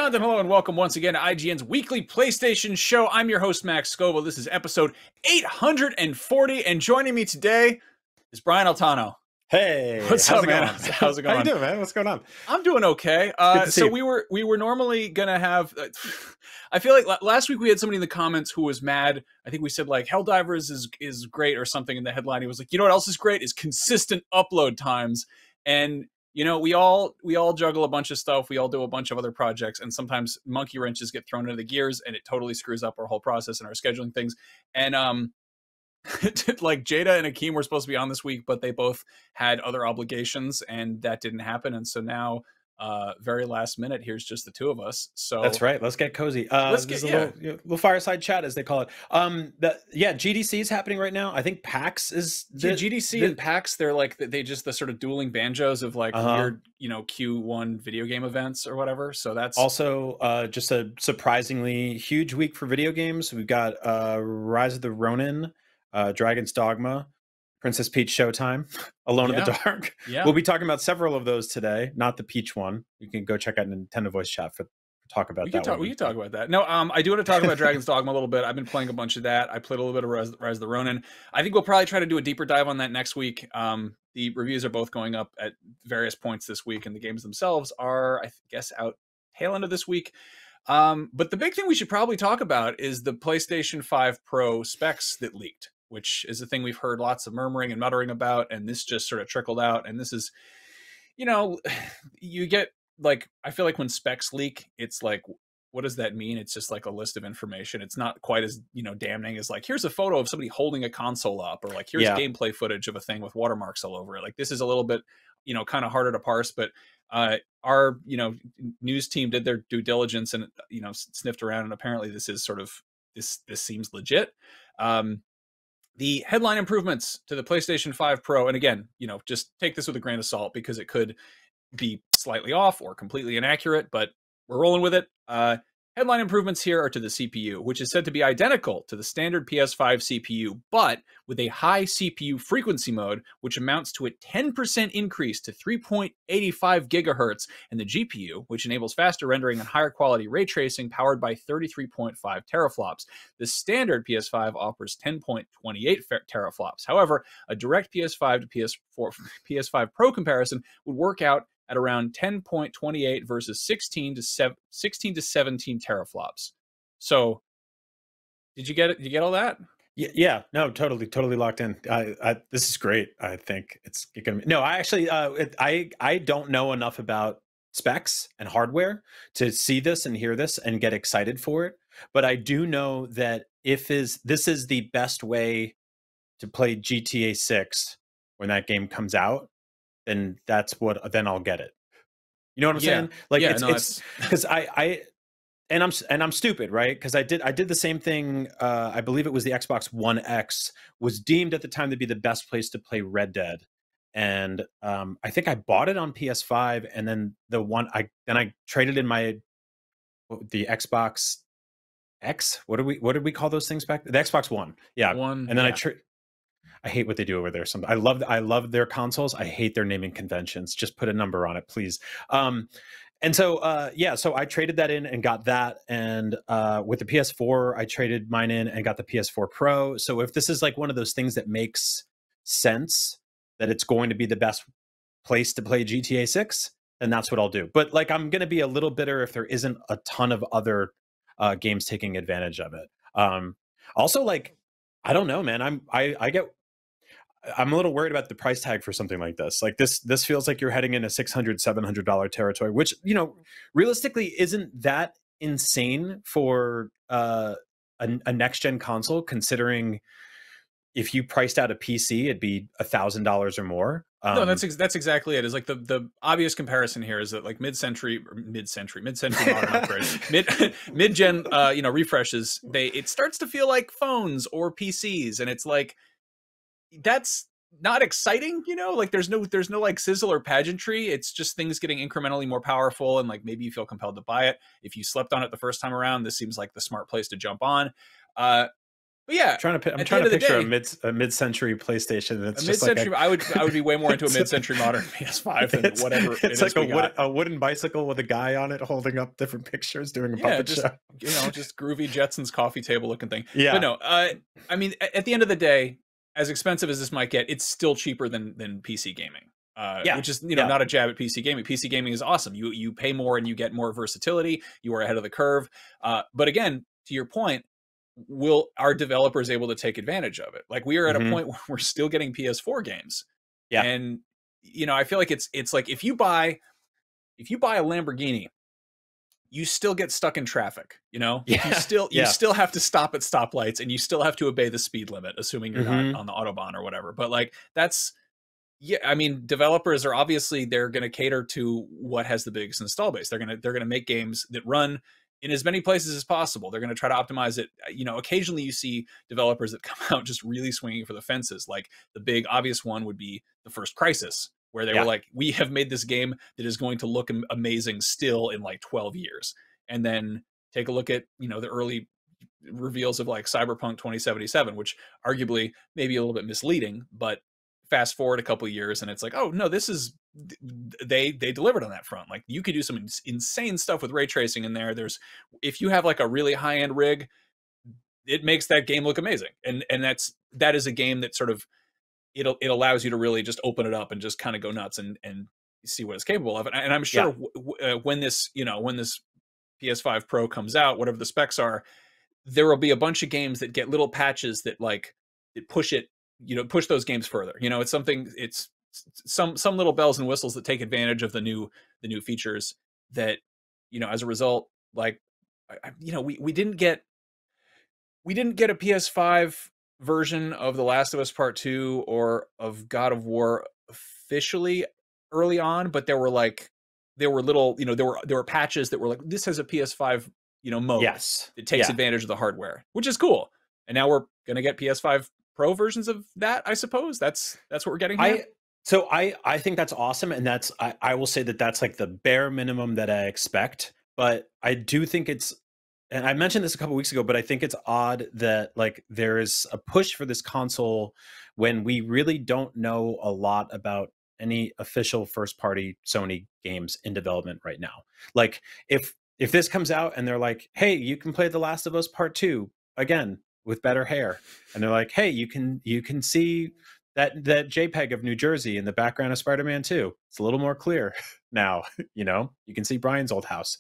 beyond, and hello and welcome once again to IGN's weekly PlayStation show. I'm your host, Max Scoville. This is episode 840, and joining me today is Brian Altano. Hey, what's up, man? How's it going? How you doing, man? What's going on? I'm doing okay. So we were normally gonna have. I feel like last week we had somebody in the comments who was mad. I think we said like Helldivers is great or something in the headline. He was like, you know what else is great is consistent upload times. And you know, we all juggle a bunch of stuff. We all do a bunch of other projects, and sometimes monkey wrenches get thrown into the gears, and it totally screws up our whole process and our scheduling things. And like Jada and Akeem were supposed to be on this week, but they both had other obligations, and that didn't happen. And so now, very last minute, here's just the two of us. So that's right. Let's get cozy. Let's get a little fireside chat, as they call it. GDC is happening right now. I think PAX is GDC and PAX. They're like they just the sort of dueling banjos of like weird, Q1 video game events or whatever. So that's also just a surprisingly huge week for video games. We've got Rise of the Ronin, Dragon's Dogma, Princess Peach Showtime, Alone in the Dark. Yeah. We'll be talking about several of those today, not the Peach one. You can go check out Nintendo Voice Chat for talk about that. We can talk about that. No, I do want to talk about Dragon's Dogma a little bit. I've been playing a bunch of that. I played a little bit of Rise of the Ronin. I think we'll probably try to do a deeper dive on that next week. The reviews are both going up at various points this week, and the games themselves are, I guess, out tail end of this week. But the big thing we should probably talk about is the PlayStation 5 Pro specs that leaked, which is a thing we've heard lots of murmuring and muttering about, and this just sort of trickled out. And this is, you get like, I feel like when specs leak, it's like, what does that mean? It's just like a list of information. It's not quite as, damning as like, here's a photo of somebody holding a console up, or like, here's gameplay footage of a thing with watermarks all over it. Like, this is a little bit, kind of harder to parse, but our, news team did their due diligence and, sniffed around, and apparently this is sort of, this seems legit. The headline improvements to the PlayStation 5 Pro, and again, just take this with a grain of salt because it could be slightly off or completely inaccurate, but we're rolling with it. Headline improvements here are to the CPU, which is said to be identical to the standard PS5 CPU, but with a high CPU frequency mode, which amounts to a 10% increase to 3.85 gigahertz, and the GPU, which enables faster rendering and higher quality ray tracing, powered by 33.5 teraflops. The standard PS5 offers 10.28 teraflops. However, a direct PS5 to PS5 Pro comparison would work out at around 10.28 versus 16 to 17 teraflops. So, did you get it? Did you get all that? Yeah, no, totally locked in. This is great. I think it's gonna be. No, I actually, I don't know enough about specs and hardware to see this and hear this and get excited for it. But I do know that this is the best way to play GTA 6 when that game comes out, then then I'll get it. You know what I'm saying? Like, it's because I'm stupid, right? Because I did the same thing. I believe it was the Xbox One X was deemed at the time to be the best place to play Red Dead, and I think I bought it on PS5, and then I traded in the Xbox X. What did we call those things back? The Xbox One, and then I hate what they do over there. I love their consoles. I hate their naming conventions. Just put a number on it, please. And so I traded that in and got that. And with the PS4, I traded mine in and got the PS4 Pro. So if this is like one of those things that makes sense, that it's going to be the best place to play GTA 6, then that's what I'll do. But like, I'm going to be a little bitter if there isn't a ton of other games taking advantage of it. Also, like, I don't know, man. I'm a little worried about the price tag for something like this. Like, this feels like you're heading in a $600, $700 territory, which, realistically isn't that insane for a next gen console, considering if you priced out a PC, it'd be $1,000 or more. No, that's exactly it. Is like the obvious comparison here is that like mid-century modern upgrades, mid-gen refreshes, it starts to feel like phones or PCs, and it's like, that's not exciting, like there's no like sizzle or pageantry. It's just things getting incrementally more powerful, and like maybe you feel compelled to buy it. If you slept on it the first time around, this seems like the smart place to jump on. But But yeah, I'm at the trying end to of the picture day, a mid-century PlayStation, and a it's just like mid-century, I would be way more into a it's a, mid-century modern PS5 than whatever it it's is like we got. a wooden bicycle with a guy on it holding up different pictures, doing a Yeah, puppet just show. just groovy Jetsons coffee table looking thing. But Yeah, no, I mean, at the end of the day, as expensive as this might get, it's still cheaper than PC gaming. yeah, Which is yeah. not a jab at PC gaming. PC gaming is awesome. You pay more and you get more versatility. You are ahead of the curve. But again, to your point, will our developers able to take advantage of it? Like we are at a Hmm. point where we're still getting PS4 games, Yeah, and I feel like it's like if you buy a Lamborghini, you still get stuck in traffic. You yeah, still yeah. have to stop at stoplights, and you still have to obey the speed limit, assuming you're not Hmm. on the autobahn or whatever. But like that's yeah, I mean, developers are obviously they're going to cater to what has the biggest install base. They're going to make games that run in as many places as possible. They're going to try to optimize it. Occasionally you see developers that come out just really swinging for the fences. Like the big obvious one would be the first Crisis, where they were Yeah, like, "We have made this game that is going to look amazing still in like 12 years." And then take a look at the early reveals of like Cyberpunk 2077, which arguably maybe a little bit misleading, but fast forward a couple of years and it's like, oh no, this is they delivered on that front. Like you could do some insane stuff with ray tracing in there. If you have like a really high end rig, it makes that game look amazing. And that is a game that sort of it allows you to really just open it up and just kind of go nuts and see what it's capable of. And I'm yeah, sure when this when this PS5 Pro comes out, whatever the specs are, there will be a bunch of games that get little patches that like that push it, push those games further. It's some little bells and whistles that take advantage of the new features that, as a result, like we didn't get a PS5 version of The Last of Us Part 2 or of God of War officially early on, but there were little, there were patches that were like, this has a PS5, mode yes, that takes yeah. advantage of the hardware, which is cool. And now we're gonna get PS5 Pro versions of that, I suppose. That's what we're getting here. I so I think that's awesome, and I will say that that's like the bare minimum that I expect. But I do think it's, and I mentioned this a couple weeks ago, but I think it's odd that like there is a push for this console when we really don't know a lot about any official first party Sony games in development right now. Like if this comes out and they're like, "Hey, you can play The Last of Us Part 2 again with better hair." And they're like, "Hey, you can see that JPEG of New Jersey in the background of Spider-Man 2. It's a little more clear now, you can see Brian's old house."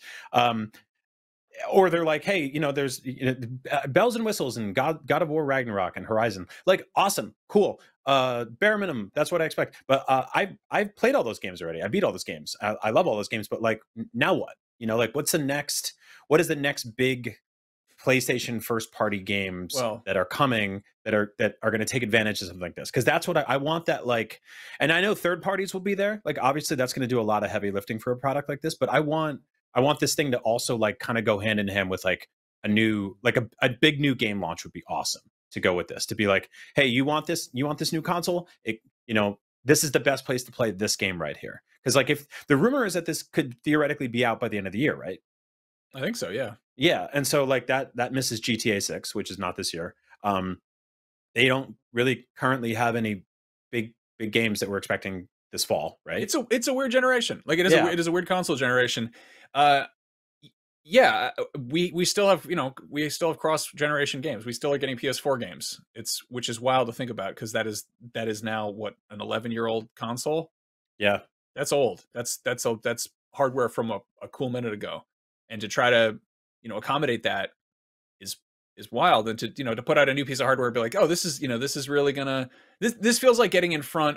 Or they're like, "Hey, there's bells and whistles and God of War Ragnarok and Horizon." Like, awesome, cool. Bare minimum, that's what I expect. But I've played all those games already. I beat all those games. I love all those games. But like, now what? Like, what's the next? What is the next big PlayStation first party games Well, that are coming that are going to take advantage of something like this? Because that's what I want. That, like, and I know third parties will be there. Like, obviously that's going to do a lot of heavy lifting for a product like this. But I want this thing to also like kind of go hand in hand with like a new, like a big new game launch would be awesome to go with this, to be like, "Hey, you want this new console? This is the best place to play this game right here." Because like, if the rumor is that this could theoretically be out by the end of the year, right? I think so, yeah. Yeah, and so like that misses GTA 6, which is not this year. Um, they don't really currently have any big games that we're expecting this fall, right? It's a weird generation. Like Yeah, it is a weird console generation. Uh yeah, we still have, cross generation games. We still are getting PS4 games. Which is wild to think about because that is now what, an 11-year-old console. yeah, That's old. That's hardware from a cool minute ago, and to try to accommodate that is wild. And to put out a new piece of hardware and be like, oh, this is really gonna this feels like getting in front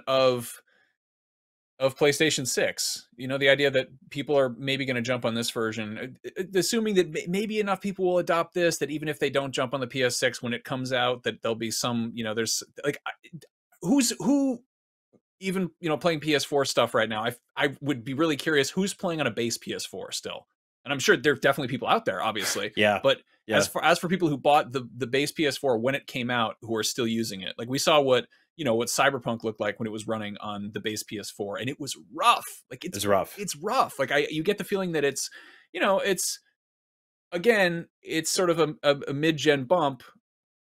of PlayStation 6. The idea that people are maybe going to jump on this version, assuming that maybe enough people will adopt this, that even if they don't jump on the PS6 when it comes out, that there'll be some, there's like, who even, playing PS4 stuff right now. I would be really curious who's playing on a base PS4 still. And I'm sure there are definitely people out there, obviously. yeah, But yeah. as for people who bought the base PS4 when it came out, who are still using it, like we saw what Cyberpunk looked like when it was running on the base PS4, and it was rough. Like It's rough. it's rough. Like you get the feeling that it's again, it's sort of a mid-gen bump,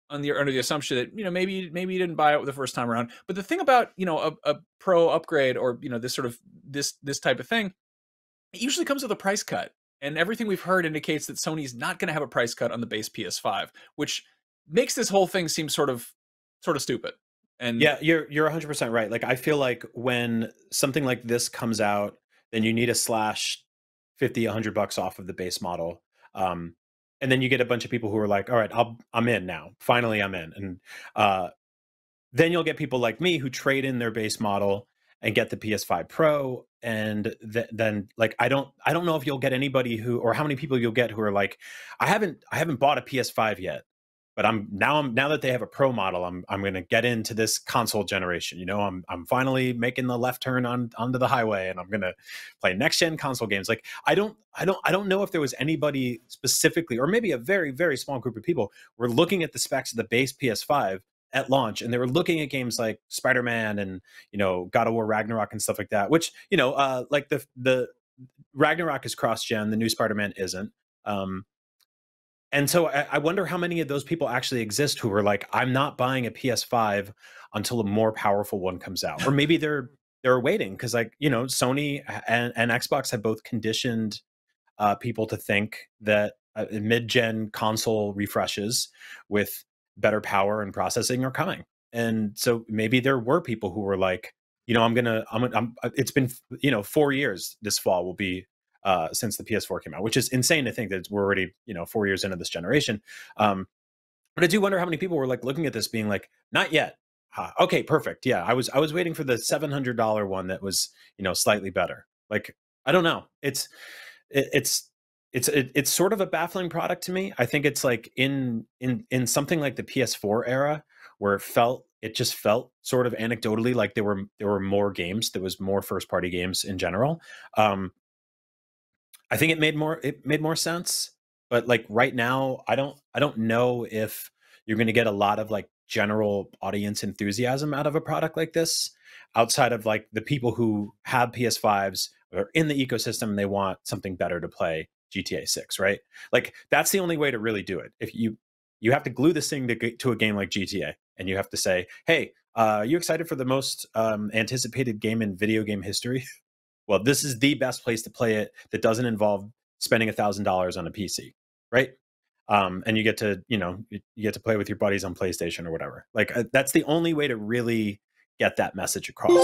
under the assumption that, maybe you didn't buy it the first time around. But the thing about, a pro upgrade, or this sort of this type of thing, it usually comes with a price cut. And everything we've heard indicates that Sony's not going to have a price cut on the base PS5, which makes this whole thing seem sort of stupid. And yeah, you're 100% right. Like, I feel like when something like this comes out, then you need to slash 50, $100 off of the base model. And then you get a bunch of people who are like, all right, I'm in now. Finally, I'm in. And then you'll get people like me who trade in their base model and get the PS5 Pro. And then like, I don't know if you'll get anybody who, or how many people you'll get who are like, I haven't bought a PS5 yet, but now that they have a Pro model, I'm going to get into this console generation. I'm finally making the left turn onto the highway, and I'm going to play next gen console games. Like, I don't know if there was anybody specifically, or maybe a very, very small group of people were looking at the specs of the base PS5 at launch, and they were looking at games like Spider-Man and God of War Ragnarok and stuff like that, which like the Ragnarok is cross-gen, the new Spider-Man isn't. And so I wonder how many of those people actually exist who were like, I'm not buying a PS5 until a more powerful one comes out. Or maybe they're waiting because, like, Sony and Xbox have both conditioned people to think that mid-gen console refreshes with better power and processing are coming. And so maybe there were people who were like, it's been 4 years this fall will be since the PS4 came out, which is insane to think that we're already 4 years into this generation. But I do wonder how many people were like looking at this being like, not yet. Okay, perfect. Yeah, I was waiting for the $700 one that was slightly better. Like, I don't know. It's sort of a baffling product to me. I think it's like in something like the PS4 era, where it just felt sort of anecdotally like there were more games. There was more first party games in general. I think it made more sense. But like right now, I don't know if you're going to get a lot of like general audience enthusiasm out of a product like this, outside of like the people who have PS5s or in the ecosystem and they want something better to play GTA 6, right? Like, that's the only way to really do it. If you have to glue this thing to a game like GTA, and you have to say, hey, you excited for the most anticipated game in video game history? Well, this is the best place to play it that doesn't involve spending $1,000 on a PC, right? And you get to play with your buddies on PlayStation or whatever. Like, that's the only way to really get that message across.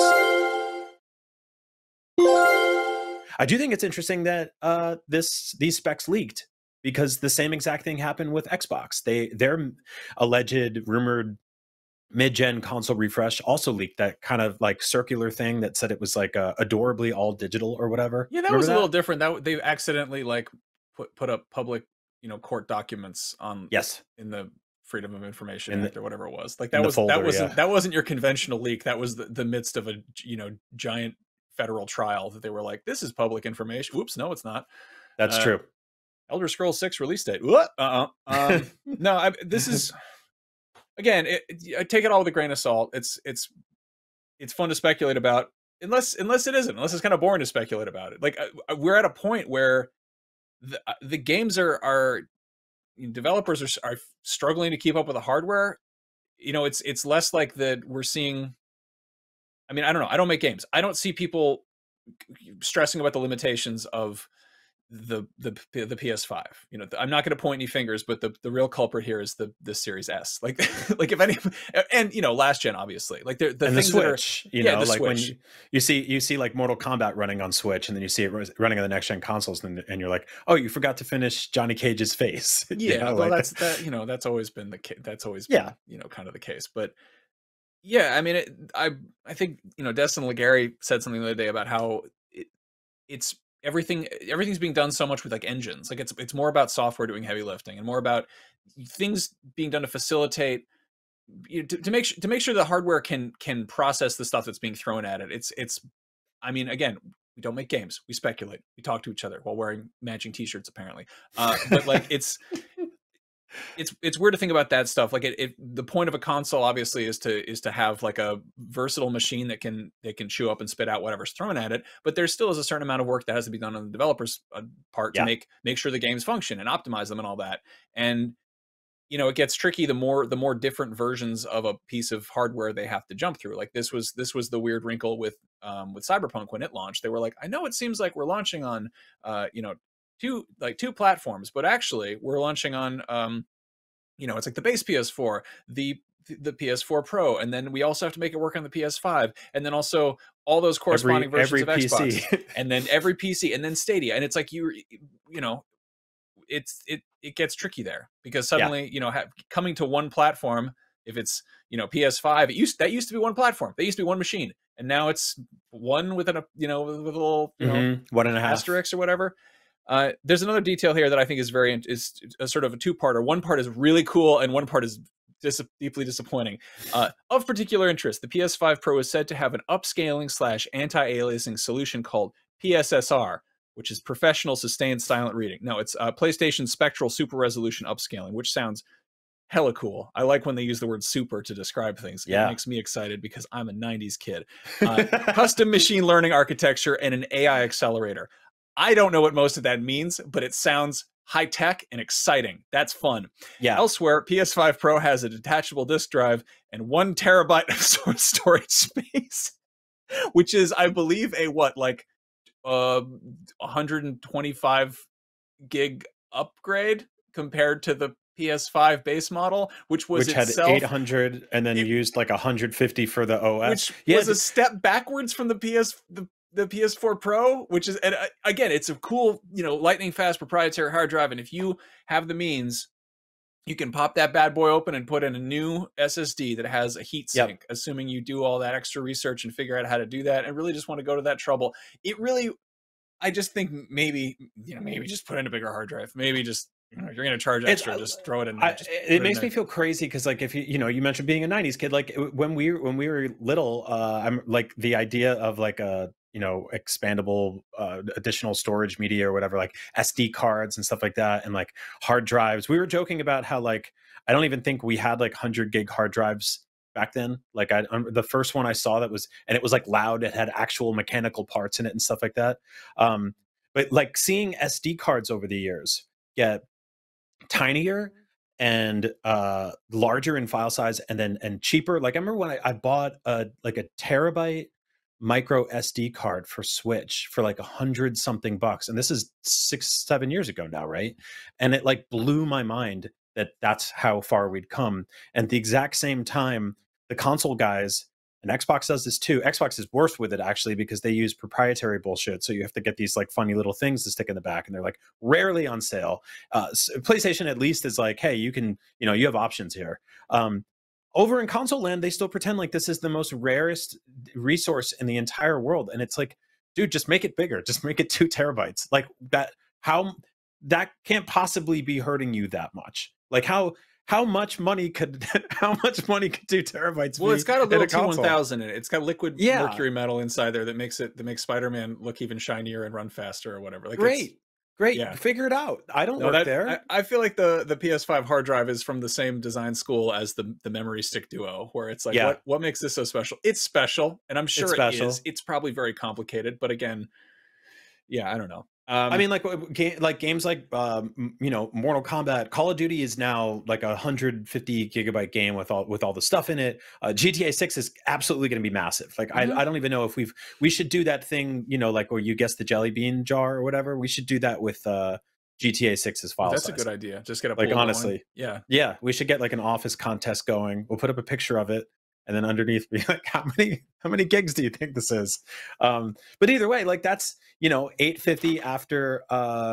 I do think it's interesting that these specs leaked, because the same exact thing happened with Xbox. Their alleged rumored mid-gen console refresh also leaked, that kind of like circular thing that said it was like adorably all digital or whatever. Yeah, that was a little different. That they accidentally like put up public court documents on in the Freedom of Information Act or whatever it was. Like, that wasn't your conventional leak. That was the midst of a giant federal trial that they were like, this is public information. Whoops, no, it's not. That's true. Elder Scrolls 6 release date. What? No, this is, again, I take it all with a grain of salt. It's fun to speculate about, unless it isn't. Unless it's kind of boring to speculate about it. Like, we're at a point where the games are developers are struggling to keep up with the hardware. It's less like that we're seeing. I mean, I don't know. I don't make games. I don't see people stressing about the limitations of the PS5. I'm not going to point any fingers, but the real culprit here is the Series S. Like if any, and last gen, obviously, like the things Switch, that are, like Switch. when you see like Mortal Kombat running on Switch, and then you see it running on the next gen consoles, and you're like, oh, you forgot to finish Johnny Cage's face. Yeah, well, that's always been the case. That's always been, kind of the case. But yeah, I mean, I think Destin Legary said something the other day about how it's everything's being done so much with like engines. Like, it's more about software doing heavy lifting, and more about things being done to facilitate to make sure the hardware can process the stuff that's being thrown at it. It's I mean, again, we don't make games. We speculate. We talk to each other while wearing matching t-shirts, apparently. But like, it's weird to think about that stuff. Like, the point of a console obviously is to have like a versatile machine that can chew up and spit out whatever's thrown at it. But there still is a certain amount of work that has to be done on the developer's part to make sure the games function and optimize them and all that. And you know, it gets tricky the more different versions of a piece of hardware they have to jump through. Like this was the weird wrinkle with Cyberpunk when it launched. They were like, I know it seems like we're launching on you know, two platforms, but actually we're launching on you know, it's like the base PS4, the PS4 Pro, and then we also have to make it work on the PS5, and then also all those corresponding versions of Xbox, PC. and then every PC, and then Stadia, and it's like you know, it gets tricky there because Yeah. suddenly you know coming to one platform, if it's you know PS5, that used to be one platform, they used to be one machine, and now it's one with a you know with a little you know One and a half asterisk or whatever. There's another detail here that I think is is a sort of a two-parter. One part is really cool, and one part is deeply disappointing. Of particular interest, the PS5 Pro is said to have an upscaling / anti-aliasing solution called PSSR, which is Professional Sustained Silent Reading. No, it's PlayStation Spectral Super Resolution Upscaling, which sounds hella cool. I like when they use the word super to describe things. Yeah. It makes me excited because I'm a 90s kid. Custom machine learning architecture and an AI accelerator. I don't know what most of that means, but it sounds high tech and exciting. That's fun. Yeah. Elsewhere, PS5 Pro has a detachable disk drive and 1 terabyte of storage space, which is, I believe, a what, like 125 gig upgrade compared to the PS5 base model, which had itself 800 and then used like 150 for the OS, which was a step backwards from the PS4 Pro, which is, and again, it's a cool, you know, lightning fast proprietary hard drive, and if you have the means, you can pop that bad boy open and put in a new SSD that has a heat sink, assuming you do all that extra research and figure out how to do that, and really just want to go to that trouble. It really, I just think maybe, you know, maybe just put in a bigger hard drive. Maybe just, you know, you're going to charge extra, just throw it in there. It makes me feel crazy because, like, if you know, you mentioned being a 90s kid, like when we were little, I'm like the idea of like a, you know, expandable additional storage media or whatever, like SD cards and stuff like that, and like hard drives. We were joking about how, like, I don't even think we had like 100 gig hard drives back then. Like the first one I saw that was, and it was like loud, it had actual mechanical parts in it and stuff like that. But like seeing SD cards over the years get tinier and larger in file size, and cheaper. Like I remember when I bought a terabyte micro SD card for Switch for like $100-something, and this is 6-7 years ago now, right? And it like blew my mind that that's how far we'd come. And at the exact same time, the console guys, and Xbox does this too. Xbox is worse with it actually because they use proprietary bullshit. So you have to get these like funny little things to stick in the back, and they're like rarely on sale. PlayStation at least is like, hey, you can, you know, you have options here. Over in console land, they still pretend like this is the most rarest resource in the entire world, and it's like, dude, just make it bigger. Just make it 2 terabytes. Like that. That can't possibly be hurting you that much. Like how much money could 2 terabytes be? Well, it's got a little console? T1000 in it. It's got liquid mercury metal inside there that makes Spider-Man look even shinier and run faster or whatever. Like, great. Yeah. Figure it out. I don't work there. I feel like the PS5 hard drive is from the same design school as the memory stick duo, where it's like, what makes this so special? It's special, and I'm sure it is. It's probably very complicated, but again, yeah, I don't know. I mean, like games like you know, Mortal Kombat, Call of Duty is now like 150 gigabyte game with all the stuff in it. GTA 6 is absolutely going to be massive. Like I don't even know if we should do that thing, you know, like where you guess the jelly bean jar or whatever. We should do that with GTA 6's file size. That's a good idea. Just get a like honestly, going. Yeah. We should get like an office contest going. We'll put up a picture of it, and then underneath be like, how many gigs do you think this is? But either way, like that's, you know, 850 after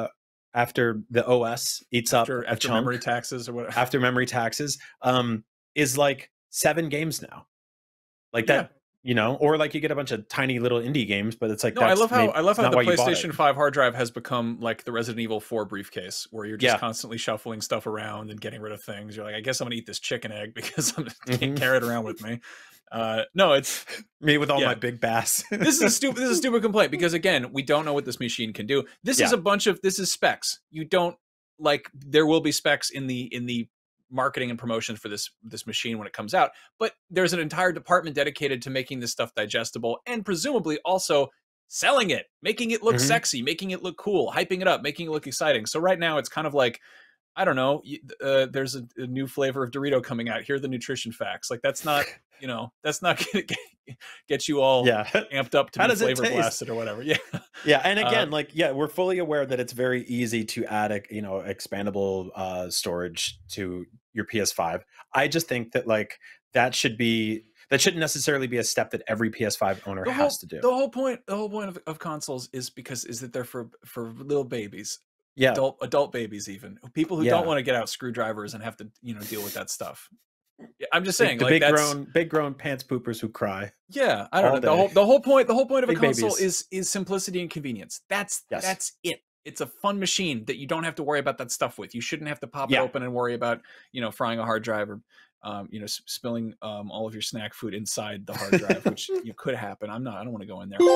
the OS eats up a chunk, memory taxes or whatever. After memory taxes, is like 7 games now. Like that, you know, or like you get a bunch of tiny little indie games, but it's like, no, I love how the PlayStation 5 hard drive has become like the Resident Evil 4 briefcase, where you're just constantly shuffling stuff around and getting rid of things. You're like, I guess I'm gonna eat this chicken egg because I can't carry it around with me. No, it's me with all my big bass. This is a stupid complaint, because again, we don't know what this machine can do. This is specs. You don't, like, there will be specs in the marketing and promotion for this machine when it comes out, but there's an entire department dedicated to making this stuff digestible, and presumably also selling it, making it look sexy, making it look cool, hyping it up, making it look exciting. So right now it's kind of like, I don't know, there's a new flavor of Dorito coming out. Here are the nutrition facts. Like that's not, that's not going to get you all amped up to How be does it flavor taste? blasted or whatever. Yeah. Yeah. And again, we're fully aware that it's very easy to add expandable storage to your PS5. I just think that that shouldn't necessarily be a step that every PS5 owner has to do. The whole point of consoles is that they're for little babies. Yeah. Adult babies, even people who don't want to get out screwdrivers and have to, deal with that stuff. I'm just saying, the big grown pants poopers who cry. Yeah, I don't know. The whole point of a console babies. is simplicity and convenience. That's it. It's a fun machine that you don't have to worry about that stuff with. You shouldn't have to pop it open and worry about, frying a hard drive or, spilling all of your snack food inside the hard drive, which you could happen. I don't want to go in there.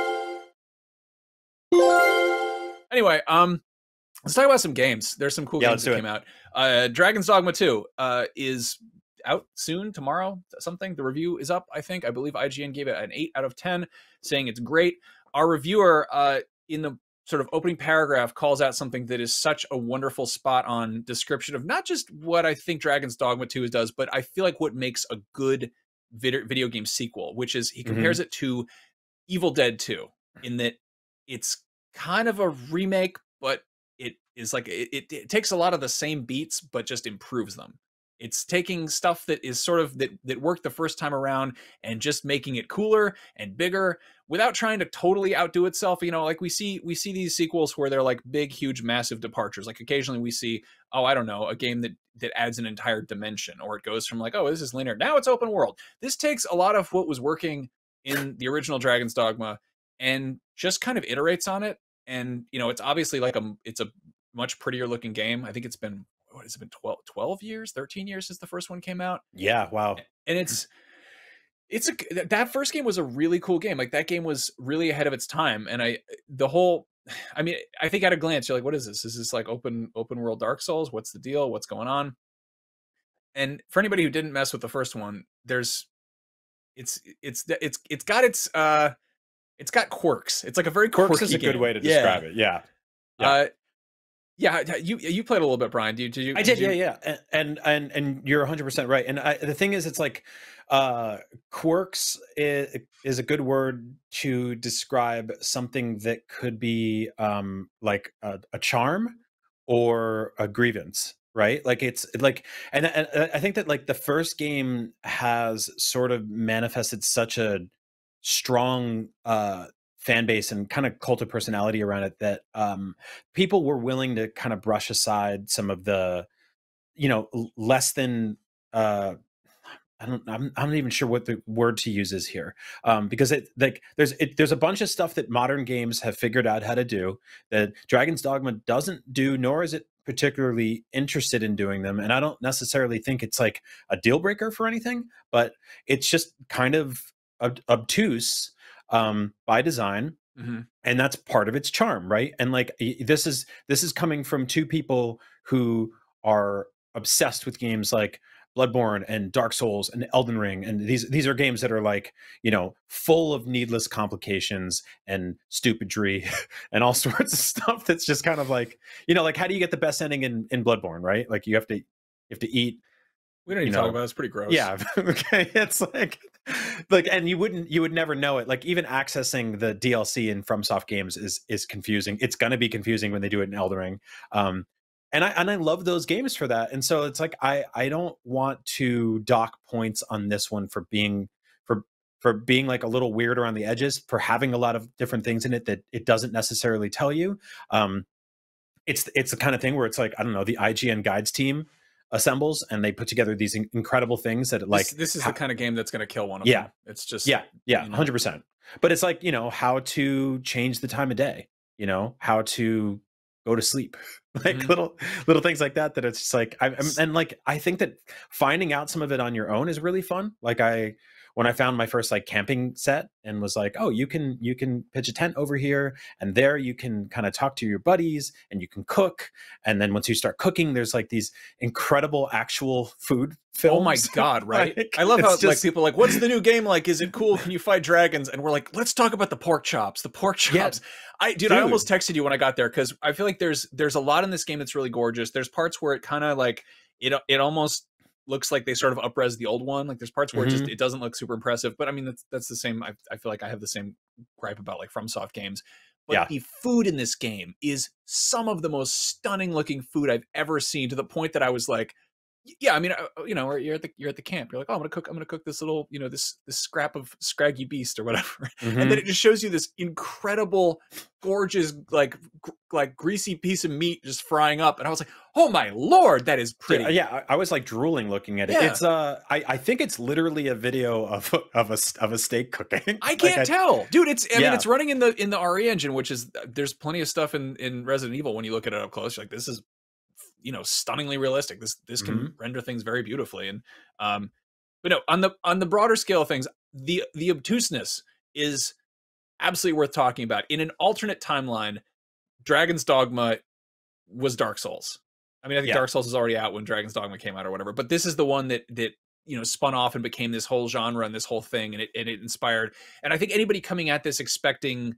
Anyway, let's talk about some games. There's some cool games that came out. Dragon's Dogma 2 is out soon, tomorrow, something. The review is up, I think. I believe IGN gave it an 8 out of 10, saying it's great. Our reviewer, in the sort of opening paragraph, calls out something that is such a wonderful spot on description of not just what I think Dragon's Dogma 2 does, but I feel like what makes a good video game sequel, which is he compares it to Evil Dead 2, in that it's kind of a remake, but it is it takes a lot of the same beats, but just improves them. It's taking stuff that is sort of that worked the first time around and just making it cooler and bigger without trying to totally outdo itself. We see these sequels where they're like big, huge, massive departures. Like occasionally we see, I don't know, a game that adds an entire dimension, or it goes from this is linear, now it's open world. This takes a lot of what was working in the original Dragon's Dogma and just kind of iterates on it. And, it's obviously it's a much prettier looking game. I think it's been, what has it been, 12 years, 13 years since the first one came out. Yeah. Wow. And that first game was a really cool game. Like that game was really ahead of its time. And I think at a glance, you're like, what is this? Is this like open world Dark Souls? What's the deal? What's going on? And for anybody who didn't mess with the first one, it's got quirks. It's like a very quirky quirks is a good way to describe it. Yeah. You played a little bit, Brian. Did you? I did. Yeah. And you're 100% right. And the thing is, it's like quirks is a good word to describe something that could be like a charm or a grievance, right? Like it's like, and I think that like the first game has sort of manifested such a strong fan base and kind of cult of personality around it that people were willing to kind of brush aside some of the less than I'm not even sure what the word to use is here, because there's a bunch of stuff that modern games have figured out how to do that Dragon's Dogma doesn't do, nor is it particularly interested in doing them. And I don't necessarily think it's like a deal breaker for anything, but it's just kind of obtuse by design. And that's part of its charm, right? And like this is coming from two people who are obsessed with games like Bloodborne and Dark Souls and Elden Ring, and these are games that are like full of needless complications and stupidry and all sorts of stuff that's just kind of like like how do you get the best ending in Bloodborne, right? Like you have to eat. We don't need to talk about it. It's pretty gross. Yeah. Okay. It's like, and you would never know it. Like even accessing the DLC in FromSoft games is confusing. It's going to be confusing when they do it in Elden Ring. And I love those games for that. And so it's like, I don't want to dock points on this one for being like a little weird around the edges, for having a lot of different things in it that it doesn't necessarily tell you. It's the kind of thing where it's like, I don't know, the IGN guides team assembles and they put together these incredible things that this is the kind of game that's going to kill one of them. It's just 100%. But it's like how to change the time of day, how to go to sleep, like little things like that it's just like I think that finding out some of it on your own is really fun. Like when I found my first like camping set and was like, oh, you can pitch a tent over here, and there you can kind of talk to your buddies and you can cook. And then once you start cooking, there's like these incredible actual food films. Oh my God, right? I love how like people are like, what's the new game like? Is it cool? Can you fight dragons? And we're like, let's talk about the pork chops. The pork chops. Yeah. I almost texted you when I got there because I feel like there's a lot lot in this game that's really gorgeous. There's parts where it kind of like it almost looks like they sort of upres the old one. Like there's parts where it doesn't look super impressive. But I mean that's the same. I feel like I have the same gripe about like FromSoft games. But the food in this game is some of the most stunning looking food I've ever seen, to the point that I was like, yeah, I mean, you know, you're at the camp. You're like, oh, I'm gonna cook this little, you know, this scrap of scraggy beast or whatever, and then it just shows you this incredible, gorgeous, like greasy piece of meat just frying up, and I was like, oh my lord, that is pretty. Yeah, I was like drooling looking at it. It's I think it's literally a video of a steak cooking. I can't tell, dude. I mean, it's running in the RE engine, which is, there's plenty of stuff in Resident Evil when you look at it up close. You're like, this is, you know, stunningly realistic. This can render things very beautifully. And but no, on the broader scale of things, the obtuseness is absolutely worth talking about. In an alternate timeline, Dragon's Dogma was Dark Souls. I mean, I think Dark Souls is already out when Dragon's Dogma came out or whatever, but this is the one that you know, spun off and became this whole genre and this whole thing, and it inspired. And I think anybody coming at this expecting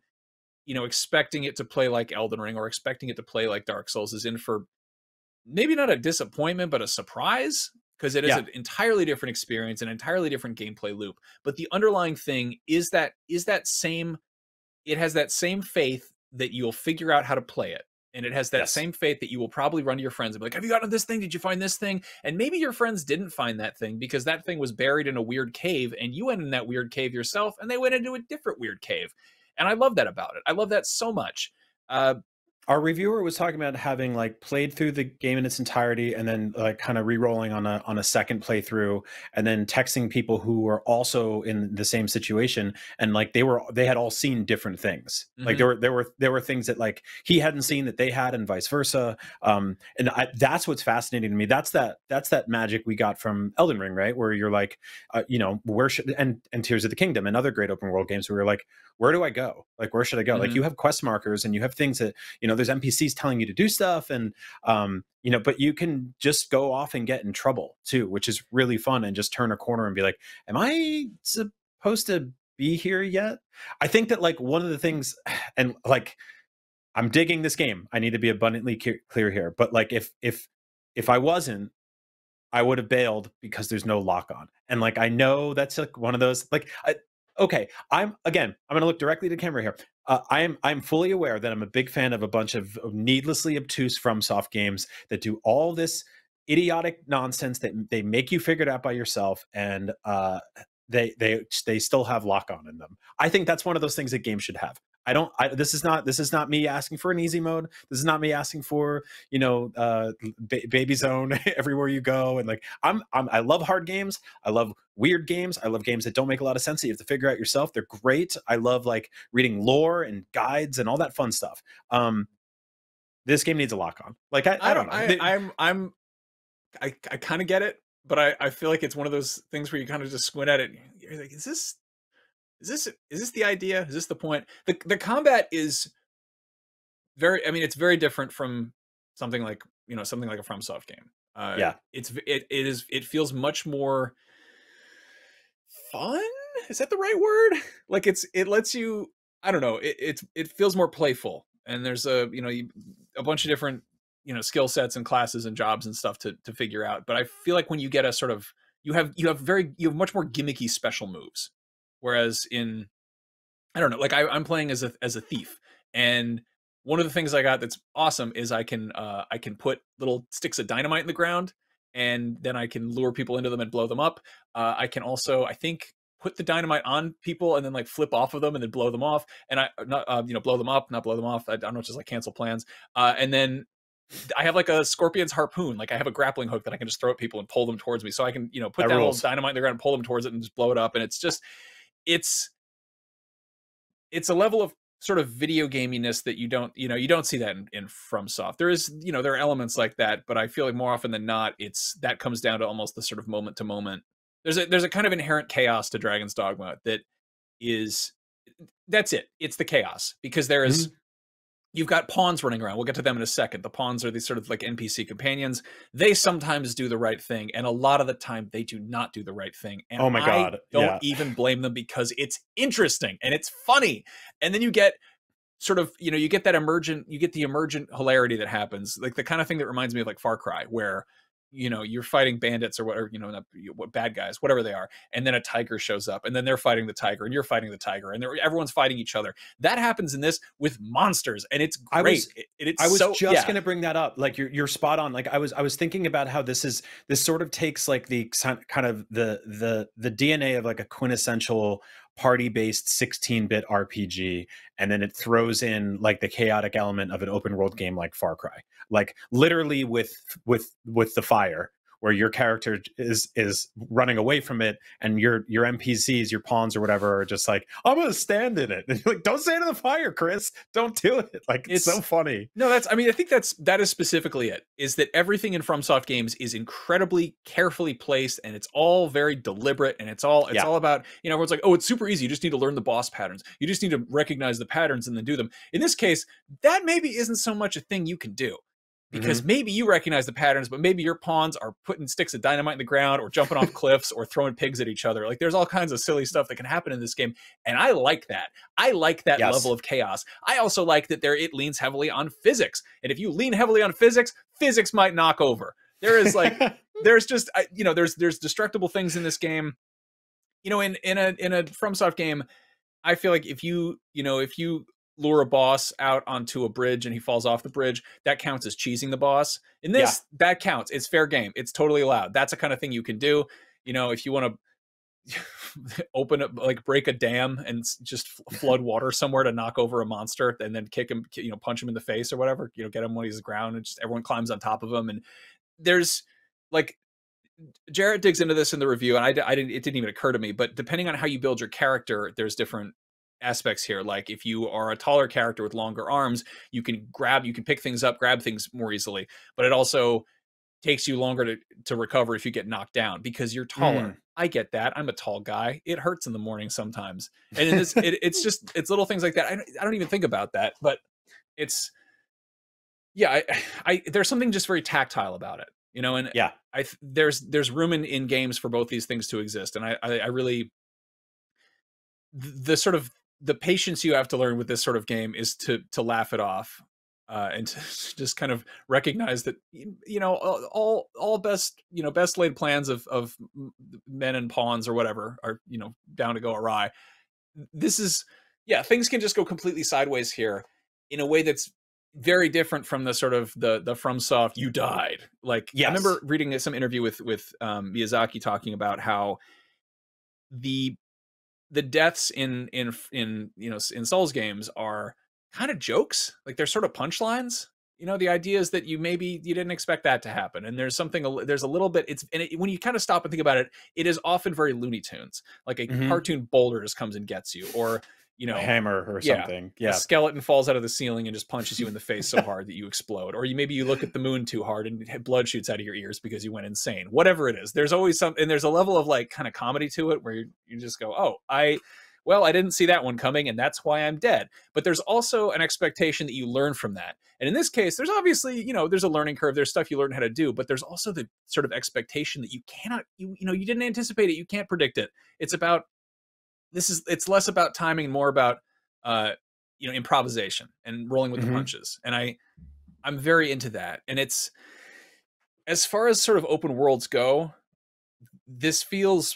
it to play like Elden Ring or expecting it to play like Dark Souls is in for maybe not a disappointment, but a surprise, because it is an entirely different experience, an entirely different gameplay loop. But the underlying thing is that same, it has that same faith that you'll figure out how to play it. And it has that same faith that you will probably run to your friends and be like, have you gotten this thing? Did you find this thing? And maybe your friends didn't find that thing because that thing was buried in a weird cave, and you went in that weird cave yourself, and they went into a different weird cave. And I love that about it. I love that so much. Our reviewer was talking about having like played through the game in its entirety and then like kind of re-rolling on a second playthrough, and then texting people who were also in the same situation, and like they had all seen different things. Like there were things that like he hadn't seen that they had, and vice versa. That's what's fascinating to me. That's that magic we got from Elden Ring, right? Where you're like, you know, where should, and Tears of the Kingdom and other great open world games where you're like, where do I go? Like, where should I go? Like, you have quest markers and you have things that, you know, there's NPCs telling you to do stuff, and you know, but you can just go off and get in trouble too, which is really fun, and just turn a corner and be like, am I supposed to be here yet? I think that like one of the things, and like, I'm digging this game, I need to be abundantly clear here, but like if I wasn't, I would have bailed because there's no lock on. And like, I know that's like one of those, like, okay, I'm going to look directly to the camera here. I'm fully aware that I'm a big fan of a bunch of needlessly obtuse FromSoft games that do all this idiotic nonsense that they make you figure it out by yourself, and they still have lock on in them. I think that's one of those things that games should have. This is not me asking for an easy mode. This is not me asking for, you know, baby zone everywhere you go. And like, I love hard games. I love weird games. I love games that don't make a lot of sense that you have to figure out yourself. They're great. I love like reading lore and guides and all that fun stuff. This game needs a lock on. Like, I don't know. I kind of get it, but I feel like it's one of those things where you kind of just squint at it and you're like, is this the idea? Is this the point? The combat is very, I mean, it's very different from something like, you know, something like a FromSoft game. It feels much more fun. Is that the right word? Like it lets you, I don't know, it feels more playful, and there's a bunch of different, you know, skill sets and classes and jobs and stuff to figure out. But I feel like when you get a sort of, you have much more gimmicky special moves. Whereas in, I don't know, like I'm playing as a thief, and one of the things I got that's awesome is I can put little sticks of dynamite in the ground, and then I can lure people into them and blow them up. I can also, I think, put the dynamite on people and then like flip off of them and then blow them off, and blow them up, not blow them off. I don't know, just like cancel plans. And then I have like a scorpion's harpoon. Like I have a grappling hook that I can just throw at people and pull them towards me. So I can, you know, put that little dynamite in the ground and pull them towards it and just blow it up. And it's just, it's a level of sort of video gaminess that you don't see that in FromSoft. There is, you know, there are elements like that, but I feel like more often than not, that comes down to almost the sort of moment to moment. There's a kind of inherent chaos to Dragon's Dogma that's it. It's the chaos, because there is, you've got pawns running around. We'll get to them in a second. The pawns are these sort of like NPC companions. They sometimes do the right thing, and a lot of the time they do not do the right thing. And oh my God. I don't even blame them, because it's interesting and it's funny. And then you get sort of, you know, you get that emergent, you get the emergent hilarity that happens, like the kind of thing that reminds me of like Far Cry, where, you know, you're fighting bandits or whatever, you know, what bad guys, whatever they are, and then a tiger shows up, and then they're fighting the tiger, and you're fighting the tiger, and everyone's fighting each other. That happens in this with monsters, and it's great. I was just going to bring that up. Like you're spot on. Like I was thinking about how this sort of takes like the kind of the DNA of like a quintessential party-based 16-bit RPG, and then it throws in like the chaotic element of an open world game like Far Cry, like literally with the fire, where your character is running away from it, and your NPCs, your pawns or whatever, are just like, I'm gonna stand in it. And you're like, don't stand in the fire, Chris. Don't do it. Like it's so funny. No, I mean, I think that is specifically it. Is that everything in FromSoft games is incredibly carefully placed, and it's all very deliberate, and it's all about, you know, everyone's like, oh, it's super easy. You just need to learn the boss patterns. You just need to recognize the patterns and then do them. In this case, that maybe isn't so much a thing you can do. Because maybe you recognize the patterns, but maybe your pawns are putting sticks of dynamite in the ground, or jumping off cliffs, or throwing pigs at each other. Like there's all kinds of silly stuff that can happen in this game. And I like that. I like that level of chaos. I also like that it leans heavily on physics. And if you lean heavily on physics, physics might knock over. There is like, there's just, you know, there's destructible things in this game. You know, in a FromSoft game, I feel like if you lure a boss out onto a bridge and he falls off the bridge, that counts as cheesing the boss. In this, that counts. It's fair game. It's totally allowed. That's the kind of thing you can do. You know, if you want to open up, like break a dam and just flood water somewhere to knock over a monster, and then kick him, you know, punch him in the face or whatever, you know, get him when he's on the ground, and just everyone climbs on top of him. And there's like, Jarrett digs into this in the review, and it didn't even occur to me, but depending on how you build your character, there's different aspects here. Like if you are a taller character with longer arms, you can pick things up, grab things more easily, but it also takes you longer to recover if you get knocked down because you're taller. I get that. I'm a tall guy. It hurts in the morning sometimes. And in this, it's little things like that. I don't even think about that, but it's, there's something just very tactile about it, you know? And there's room in games for both these things to exist. And I really, the sort of, the patience you have to learn with this sort of game is to laugh it off, and to just kind of recognize that, you know, all best laid plans of men and pawns or whatever are, you know, down to go awry. This is, things can just go completely sideways here in a way that's very different from the sort of the FromSoft you died. Like, I remember reading some interview with Miyazaki talking about how the deaths in Souls games are kind of jokes. Like they're sort of punchlines. You know, the idea is that you didn't expect that to happen, and there's a little bit. When you kind of stop and think about it, it is often very Looney Tunes. Like a cartoon boulder just comes and gets you, or, you know, a hammer or something. A skeleton falls out of the ceiling and just punches you in the face so hard that you explode. Or maybe you look at the moon too hard and blood shoots out of your ears because you went insane. Whatever it is, there's always something, and there's a level of like kind of comedy to it where you just go, oh, I didn't see that one coming, and that's why I'm dead. But there's also an expectation that you learn from that. And in this case, there's obviously, you know, there's a learning curve. There's stuff you learn how to do, but there's also the sort of expectation that you cannot, you didn't anticipate it. You can't predict it. It's less about timing and more about, improvisation and rolling with the punches. And I'm very into that. And it's, as far as sort of open worlds go, this feels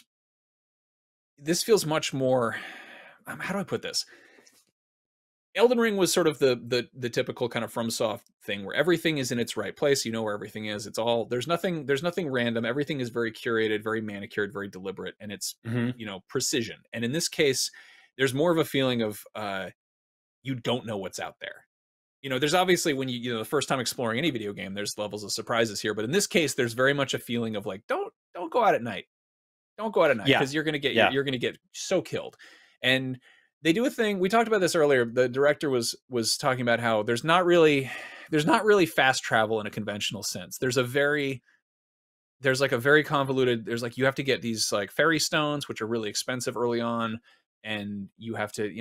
much more, how do I put this? Elden Ring was sort of the typical kind of FromSoft thing where everything is in its right place. You know where everything is. It's all, there's nothing random. Everything is very curated, very manicured, very deliberate, and it's, precision. And in this case, there's more of a feeling of, you don't know what's out there. You know, there's obviously when the first time exploring any video game, there's levels of surprises here. But in this case, there's very much a feeling of like, don't go out at night. Don't go out at night, because you're going to get you're going to get so killed. And they do a thing. We talked about this earlier. The director was talking about how there's not really fast travel in a conventional sense. There's like a very convoluted, you have to get these like fairy stones, which are really expensive early on, and you have to,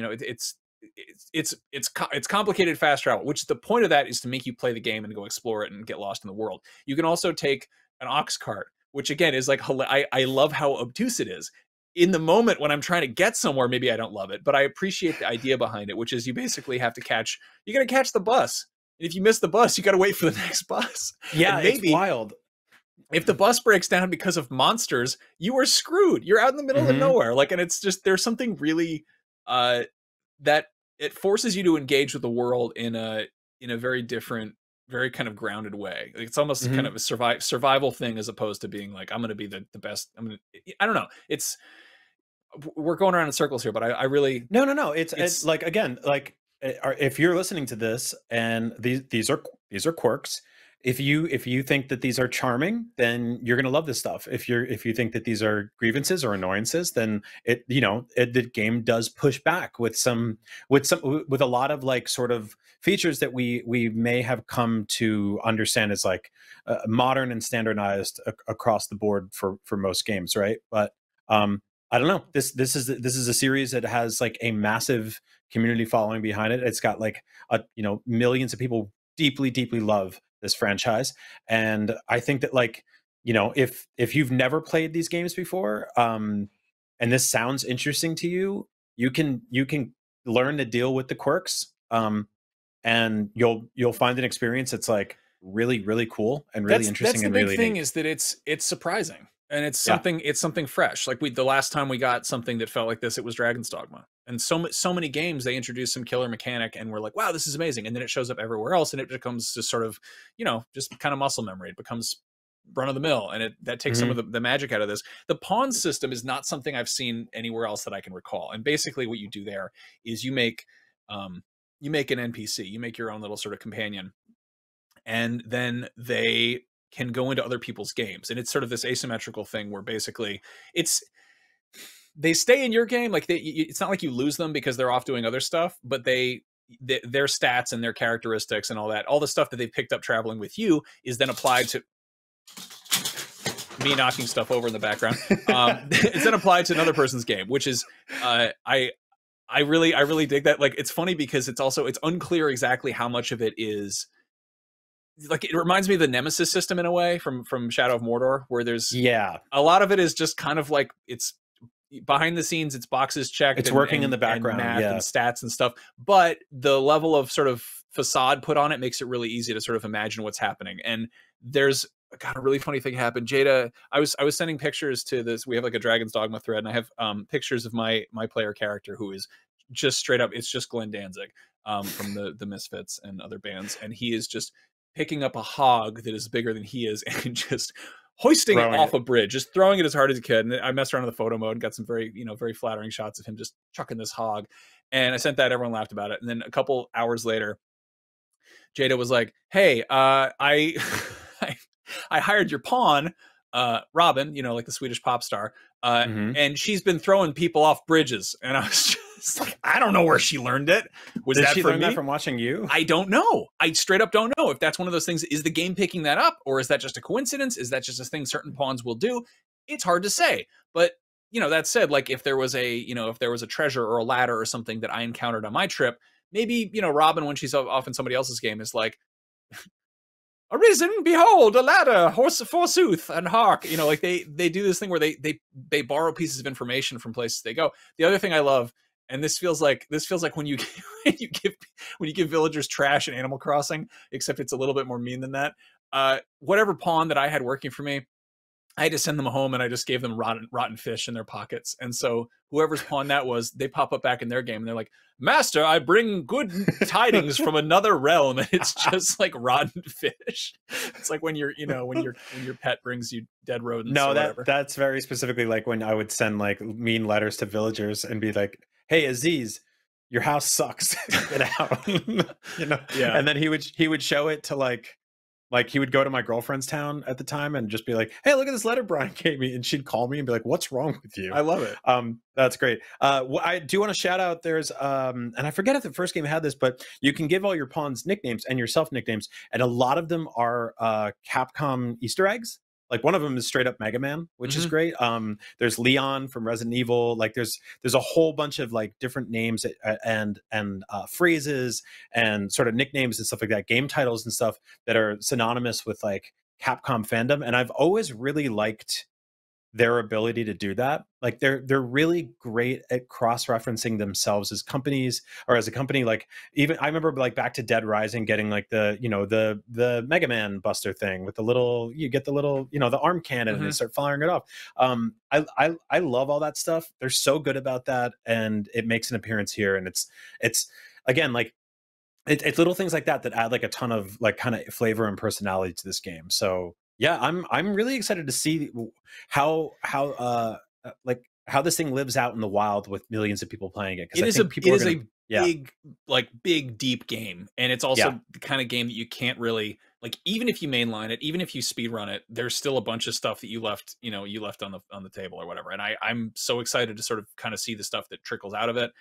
it's complicated fast travel, which the point of that is to make you play the game and go explore it and get lost in the world. You can also take an ox cart, which again is like, I love how obtuse it is. in the moment when I'm trying to get somewhere, maybe I don't love it, but I appreciate the idea behind it, which is you basically have to you got to catch the bus. And if you miss the bus, you got to wait for the next bus. Yeah, And it's maybe wild. if the bus breaks down because of monsters, you are screwed. You're out in the middle of nowhere. Like, and it's just, there's something really, that it forces you to engage with the world in a very different, very kind of grounded way. Like, it's almost kind of a survival thing, as opposed to being like, I'm going to be the best. I don't know. We're going around in circles here, but I really, no. It's like, again, like, if you're listening to this and these are quirks, if you think that these are charming, then you're going to love this stuff. If you think that these are grievances or annoyances, then the game does push back with a lot of like sort of features that we may have come to understand as like modern and standardized across the board for most games, right? But I don't know. This is a series that has like a massive community following behind it. It's got like millions of people deeply love this franchise, and I think that, like, if you've never played these games before, and this sounds interesting to you, you can learn to deal with the quirks, and you'll find an experience that's like really cool and really interesting. That's the and big really thing, neat. is that it's surprising, and it's something fresh. Like, the last time we got something that felt like this, it was Dragon's Dogma. And so many games, they introduce some killer mechanic and we're like, wow, this is amazing, and then it shows up everywhere else, and it becomes just sort of, just kind of muscle memory. It becomes run of the mill, and that takes some of the magic out of this. The pawn system is not something I've seen anywhere else that I can recall. And basically what you do there is you make an NPC, you make your own little sort of companion, and then they can go into other people's games. And it's sort of this asymmetrical thing where basically they stay in your game. Like, it's not like you lose them because they're off doing other stuff, but their stats and their characteristics and all the stuff that they've picked up traveling with you is then applied to me knocking stuff over in the background. It's then applied to another person's game, which is, I really dig that. Like, it's funny because it's unclear exactly how much of it is, like, it reminds me of the Nemesis system in a way from Shadow of Mordor, where there's a lot of it is just kind of like, it's behind the scenes, it's boxes checked, it's working in the background, and math and stats and stuff, but the level of sort of facade put on it makes it really easy to sort of imagine what's happening. And there's a really funny thing happened. Jada, I was sending pictures to this. We have like a Dragon's Dogma thread, and I have pictures of my player character, who is just straight up, it's just Glenn Danzig from the Misfits and other bands, and he is just picking up a hog that is bigger than he is and just hoisting it off a bridge, just throwing it as hard as he could. And I messed around with the photo mode and got some very flattering shots of him just chucking this hog. And I sent that, everyone laughed about it. And then a couple hours later, Jada was like, hey, I hired your pawn, Robin, like the Swedish pop star, and she's been throwing people off bridges. And I was just like, I don't know where she learned it. Did she learn that from watching you? I don't know. I straight up don't know if that's one of those things. Is the game picking that up, or is that just a coincidence? Is that just a thing certain pawns will do? It's hard to say. But that said, like, if there was a treasure or a ladder or something that I encountered on my trip, maybe Robin, when she's off in somebody else's game, is like, arisen, behold, a ladder, horse forsooth, and hark. Like, they do this thing where they borrow pieces of information from places they go. The other thing I love, and this feels like when you give villagers trash in Animal Crossing, except it's a little bit more mean than that. Whatever pawn that I had working for me, I had to send them home, and I just gave them rotten fish in their pockets. And so whoever's pawn that was, they pop up back in their game, and they're like, Master, I bring good tidings from another realm. And it's just like rotten fish. It's like when your pet brings you dead rodents. No, that's very specifically like when I would send like mean letters to villagers and be like, hey, Aziz, your house sucks. Get out. Yeah. And then he would show it to like he would go to my girlfriend's town at the time and just be like, hey, look at this letter Brian gave me. And she'd call me and be like, what's wrong with you? I love it. That's great. I do want to shout out, there's, and I forget if the first game had this, but you can give all your pawns nicknames and yourself nicknames. And a lot of them are Capcom Easter eggs. Like, one of them is straight up Mega Man, which is great. There's Leon from Resident Evil. Like, there's a whole bunch of like different names and phrases and sort of nicknames and stuff like that, game titles and stuff that are synonymous with like Capcom fandom. And I've always really liked their ability to do that. Like they're really great at cross-referencing themselves as companies, or as a company. Like, even I remember like back to Dead Rising getting like the, you know, the Mega Man Buster thing with the little, you get the little, you know, the arm cannon and they start firing it off. I love all that stuff. They're so good about that, and it makes an appearance here. And it's again like it's little things like that that add like a ton of like kind of flavor and personality to this game. So yeah, I'm really excited to see like how this thing lives out in the wild with millions of people playing it, because I think people it are is gonna, a yeah. big deep game, and it's Yeah. also the kind of game that you can't really, like, even if you mainline it, even if you speed run it, there's still a bunch of stuff that you left, you left on the table or whatever. And I'm so excited to sort of kind of see the stuff that trickles out of it.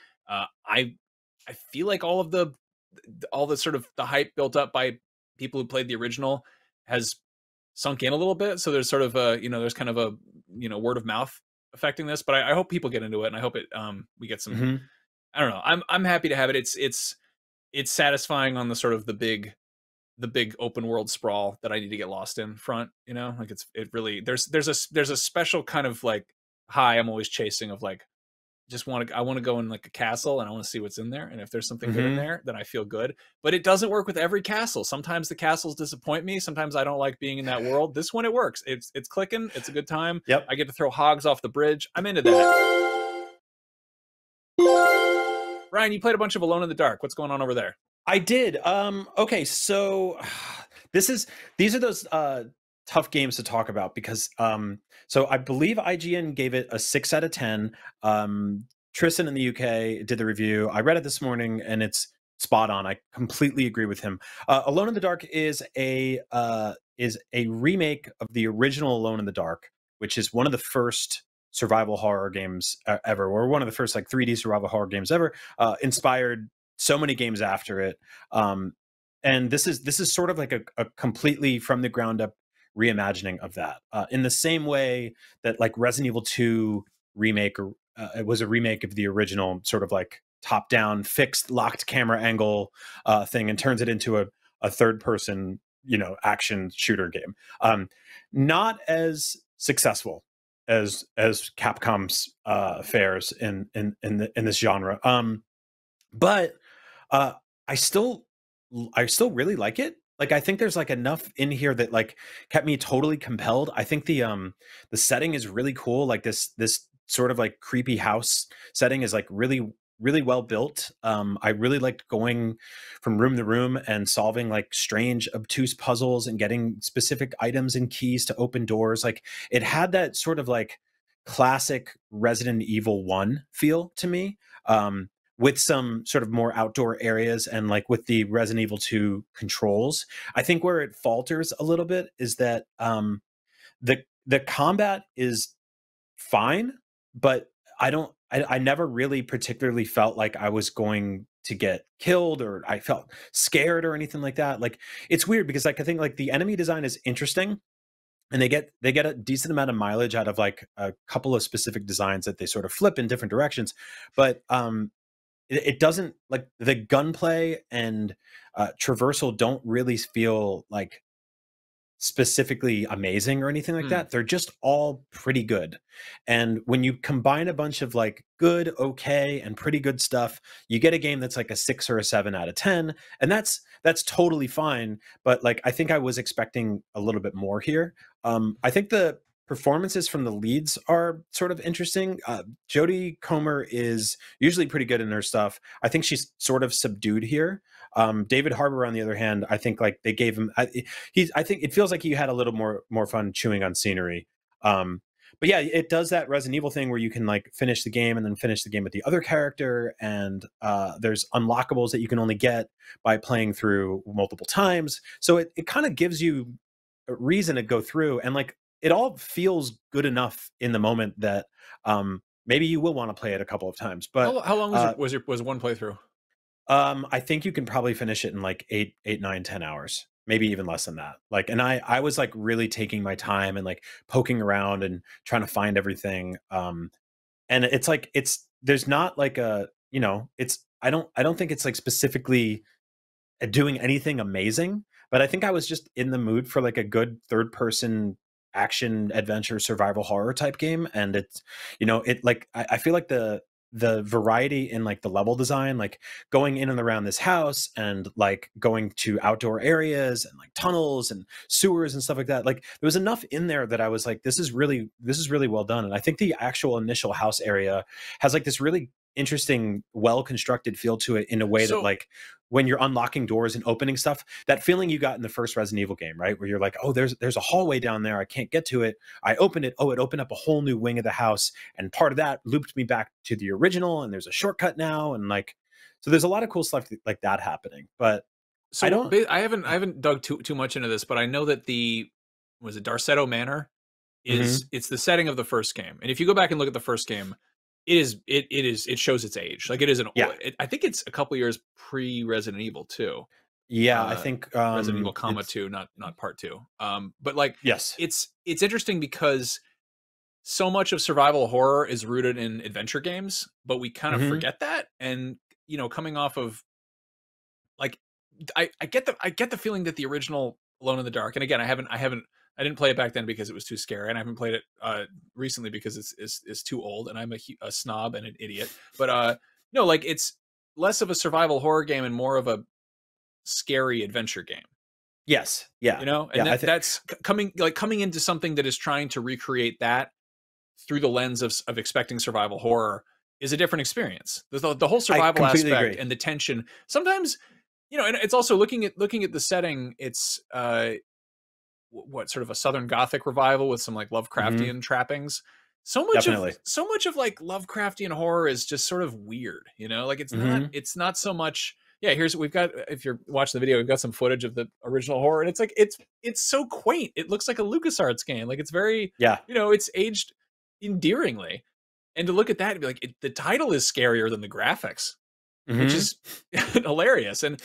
I feel like all the sort of the hype built up by people who played the original has sunk in a little bit. So there's sort of a, there's kind of a, word of mouth affecting this, but I hope people get into it, and I hope we get some. Hmm. I don't know. I'm happy to have it. It's satisfying on the sort of the big open world sprawl that I need to get lost in front. Like it really, there's a special kind of like high I'm always chasing of like, I want to go in like a castle and I want to see what's in there. And if there's something good in Hmm. there, then I feel good. But it doesn't work with every castle. Sometimes the castles disappoint me. Sometimes I don't like being in that world. This one, it works. It's clicking. It's a good time. Yep. I get to throw hogs off the bridge. I'm into that. Ryan, you played a bunch of Alone in the Dark. What's going on over there? I did. Okay, so this is these are those tough games to talk about, because so I believe IGN gave it a 6 out of 10. Tristan in the UK did the review. I read it this morning and it's spot on. I completely agree with him. Alone in the Dark is a remake of the original Alone in the Dark, which is one of the first survival horror games ever, or one of the first like 3D survival horror games ever. Inspired so many games after it. And this is sort of like a completely from the ground up reimagining of that, in the same way that like Resident Evil 2 remake, it was a remake of the original sort of like top down fixed locked camera angle thing, and turns it into a third person, action shooter game. Not as successful as Capcom's fares in this genre. But uh, I still I still really like it. Like, I think there's like enough in here that like kept me totally compelled. I think the setting is really cool. Like this sort of like creepy house setting is like really well built. I really liked going from room to room and solving like strange obtuse puzzles and getting specific items and keys to open doors. Like, it had that sort of like classic Resident Evil 1 feel to me. With some sort of more outdoor areas and like with the Resident Evil 2 controls. I think where it falters a little bit is that the combat is fine, but I never really particularly felt like I was going to get killed, or I felt scared or anything like that. Like, it's weird because like I think like the enemy design is interesting, and they get a decent amount of mileage out of like a couple of specific designs that they sort of flip in different directions. But it doesn't, like, the gunplay and traversal don't really feel like specifically amazing or anything like Hmm. that. They're just all pretty good. And when you combine a bunch of like good, okay, and pretty good stuff, you get a game that's like a 6 or a 7 out of 10. And that's totally fine. But like, I think I was expecting a little bit more here. I think the performances from the leads are sort of interesting. Jodie Comer is usually pretty good in her stuff. I think she's sort of subdued here. David Harbour, on the other hand, I think like they gave him, I think it feels like he had a little more fun chewing on scenery. But yeah, it does that Resident Evil thing where you can like finish the game and then finish the game with the other character, and there's unlockables that you can only get by playing through multiple times. So it kind of gives you a reason to go through, and like it all feels good enough in the moment that maybe you will want to play it a couple of times. But How long was one playthrough? I think you can probably finish it in like 8, 9, 10 hours, maybe even less than that. Like, and I was like really taking my time and like poking around and trying to find everything. And it's like there's not like it's I don't think it's like specifically doing anything amazing, but I think I was just in the mood for like a good third person action adventure survival horror type game. And it's, you know, it like I feel like the variety in like the level design, like going in and around this house and like going to outdoor areas and like tunnels and sewers and stuff like that, like there was enough in there that I was like, this is really well done. And I think the actual initial house area has like this really interesting, well constructed feel to it, in a way that So like when you're unlocking doors and opening stuff, that feeling you got in the first Resident Evil game, right, where you're like, oh, there's a hallway down there, I can't get to it, I opened it, oh, it opened up a whole new wing of the house, and part of that looped me back to the original, and there's a shortcut now, and like, so there's a lot of cool stuff like that happening. But I don't. I haven't dug too much into this, but I know that the was it Darceto Manor Mhm. it's the setting of the first game, and if you go back and look at the first game, it shows its age. Like it is Yeah, I think it's a couple years pre Resident Evil 2. yeah, I Uh think Resident Evil comma it's 2, not part 2. But like yes. it's interesting because so much of survival horror is rooted in adventure games, but we kind of Hmm. forget that. And coming off of like I get the feeling that the original Alone in the Dark, and again, I didn't play it back then because it was too scary, and I haven't played it recently because it's too old, and I'm a snob and an idiot. But no, like it's less of a survival horror game and more of a scary adventure game. Yes, yeah, And yeah, I think. that's coming into something that is trying to recreate that through the lens of expecting survival horror is a different experience. The whole I survival completely aspect agree. and the tension. Sometimes, and it's also looking at the setting. It's what sort of a Southern Gothic revival with some like Hmm. Lovecraftian trappings. Definitely. So much of like Lovecraftian horror is just sort of weird, like Hmm. it's not so much. Yeah, we've got, if you're watching the video, we've got some footage of the original horror, and it's like it's so quaint. It looks like a LucasArts game. Like it's very, Yeah. it's aged endearingly. And to look at that and be like, the title is scarier than the graphics, which Hmm. is hilarious. And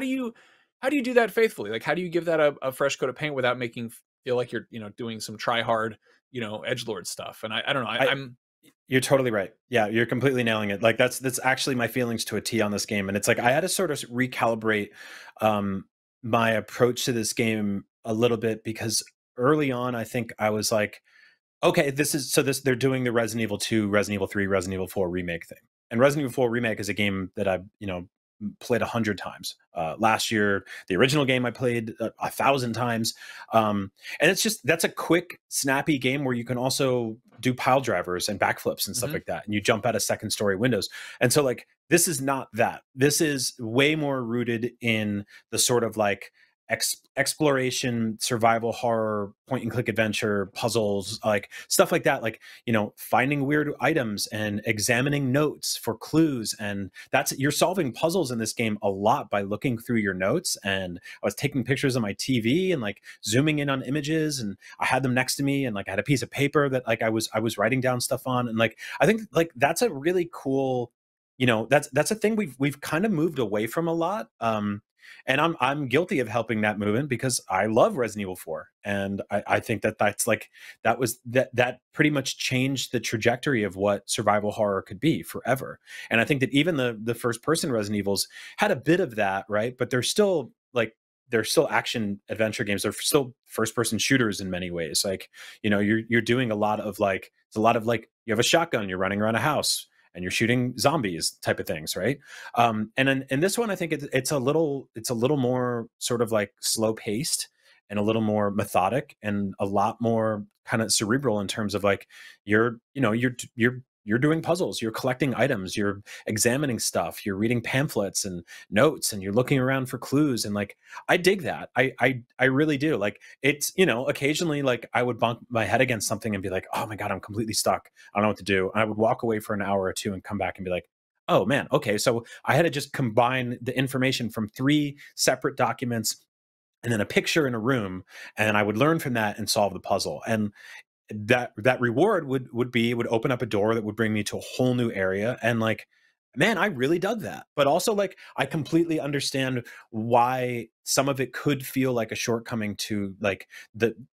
how do you do that faithfully? Like, how do you give that a fresh coat of paint without making feel like you're doing some try hard edge lord stuff? And I don't know. I I'm You're totally right. Yeah, you're completely nailing it. Like that's actually my feelings to a T on this game, and it's like I had to sort of recalibrate um, my approach to this game a little bit, because early on, I think I was like, okay, this they're doing the Resident Evil 2, Resident Evil 3, Resident Evil 4 remake thing. And Resident Evil 4 remake is a game that I've, played 100 times. Last year, the original game I played 1,000 times. And it's just, that's a quick, snappy game where you can also do pile drivers and backflips and stuff mhm. like that. And you jump out of second story windows. And so like, this is not that. This is way more rooted in the sort of like exploration, survival horror, point and click adventure, puzzles, like stuff like that, like finding weird items and examining notes for clues. And that's, you're solving puzzles in this game a lot by looking through your notes. And I was taking pictures on my TV and like zooming in on images, and I had them next to me, and like I had a piece of paper that like I was writing down stuff on. And like I think like that's a really cool, that's a thing we've kind of moved away from a lot. And I'm guilty of helping that movement because I love Resident Evil 4, and I think that's like that pretty much changed the trajectory of what survival horror could be forever. And I think that even the first person Resident Evils had a bit of that, right? But they're still action adventure games. They're still first person shooters in many ways. Like you're doing a lot of like, it's a lot of like, you have a shotgun, you're running around a house and you're shooting zombies type of things, right? And in this one, I think it's a little more sort of like slow paced and a little more methodic and a lot more kind of cerebral in terms of like you're doing puzzles, you're collecting items, you're examining stuff, you're reading pamphlets and notes, and you're looking around for clues. And like I dig that. I really do. Like it's occasionally like I would bump my head against something and be like, oh my god, I'm completely stuck, I don't know what to do. And I would walk away for an hour or two and come back and be like, oh man, okay, so I had to just combine the information from three separate documents and then a picture in a room, and I would learn from that and solve the puzzle. And that reward would open up a door that would bring me to a whole new area. And like, man, I really dug that. But also like I completely understand why some of it could feel like a shortcoming to like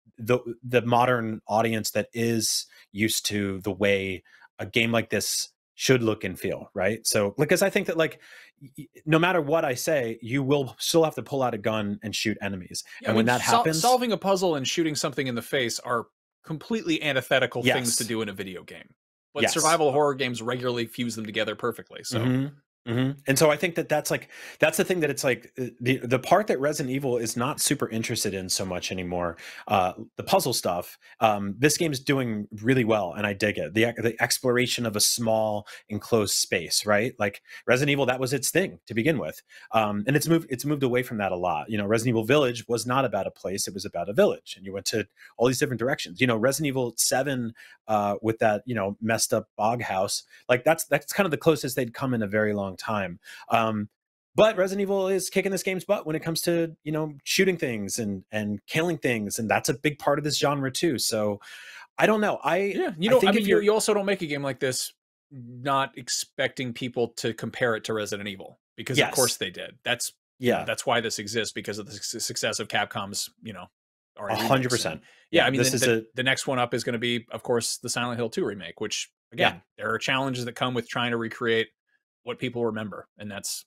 the modern audience that is used to the way a game like this should look and feel, right? So because I think that like no matter what I say, you will still have to pull out a gun and shoot enemies. Yeah, and when that happens, solving a puzzle and shooting something in the face are completely antithetical Yes. things to do in a video game. But Yes. survival horror games regularly fuse them together perfectly. So And so I think that that's the thing that it's like the part that Resident Evil is not super interested in so much anymore. The puzzle stuff. This game is doing really well, and I dig it. The exploration of a small enclosed space, right? Like Resident Evil, that was its thing to begin with, and it's moved away from that a lot. You know, Resident Evil Village was not about a place; it was about a village, and you went to all these different directions. You know, Resident Evil 7 with that messed up bog house, like that's kind of the closest they'd come in a very long time. But Resident Evil is kicking this game's butt when it comes to shooting things and killing things, and that's a big part of this genre too. So I don't know. You also don't make a game like this not expecting people to compare it to Resident Evil, because of course they did. That's why this exists, because of the success of Capcom's 100%. Yeah, I mean, the next one up is going to be, of course, the Silent Hill 2 remake, which again, there are challenges that come with trying to recreate what people remember, and that's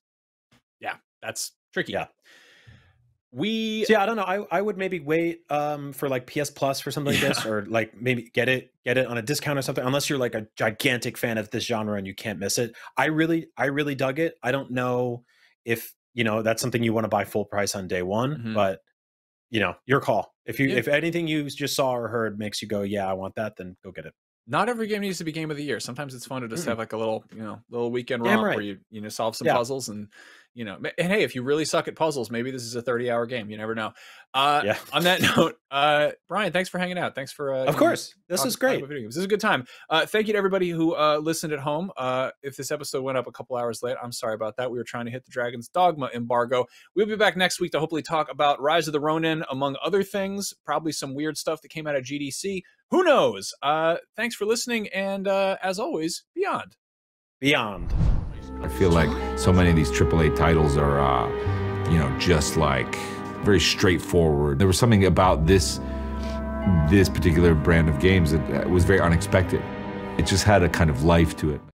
tricky. I don't know. I would maybe wait for like PS Plus for something like this, or like maybe get it on a discount or something, unless you're like a gigantic fan of this genre and you can't miss it. I really dug it. I don't know if that's something you want to buy full price on day one, but your call. If anything you just saw or heard makes you go, yeah, I want that, then go get it. Not every game needs to be game of the year. Sometimes it's fun to just have like a little weekend romp where you solve some puzzles, and and hey, if you really suck at puzzles, maybe this is a 30-hour game. You never know. On that note, Brian, thanks for hanging out. Thanks for of course. This is great. This is a good time. Thank you to everybody who listened at home. If this episode went up a couple hours late, I'm sorry about that. We were trying to hit the Dragon's Dogma embargo. We'll be back next week to hopefully talk about Rise of the Ronin, among other things. Probably some weird stuff that came out of GDC. Who knows? Thanks for listening, and as always, Beyond. I feel like so many of these AAA titles are, just like very straightforward. There was something about this particular brand of games that was very unexpected. It just had a kind of life to it.